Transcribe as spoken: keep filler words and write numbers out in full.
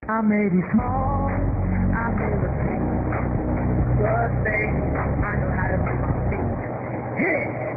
I may be small, I may look big, but babe, I know how to move my feet. Yeah.